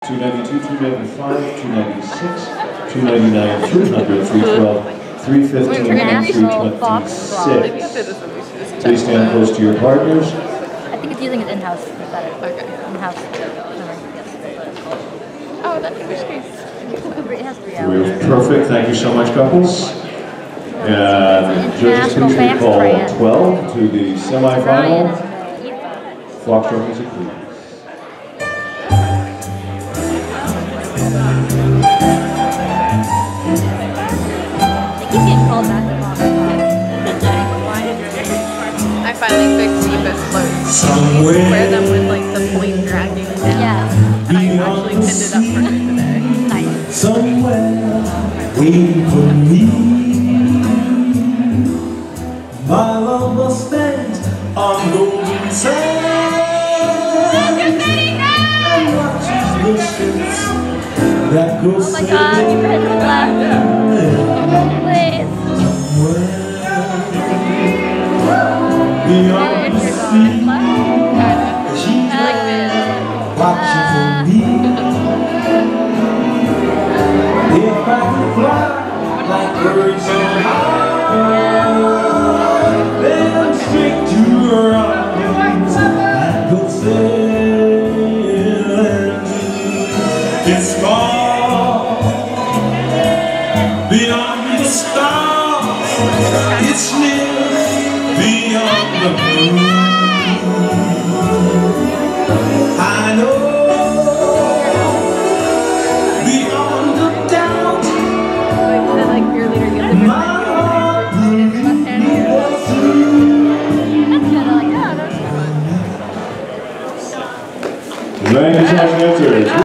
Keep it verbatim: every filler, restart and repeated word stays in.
two ninety-two, two ninety-five, two ninety-six, two ninety-nine, three hundred, three twelve, three fifteen, and three twenty-six. Please stand close to your partners. I think it's using it in-house. Okay. In-house. Oh, that's a good case. It has three hours. Perfect. Thank you so much, couples. And judges, please recall twelve to the semifinal. Foxtrot music, please. I finally fixed Aoife's clothes. She used to wear them with like the point dragging down. Yeah. And I actually pinned it up for her today. Nice. Somewhere waiting for me, my love was spent on golden sands, and watches the ships that go Oh my god, your head was left. Please. Beyond the sea, she's watching for me. If I could fly like birds on high, then straight to her arms I could sail. It's far beyond the stars, it's near beyond the moon. I know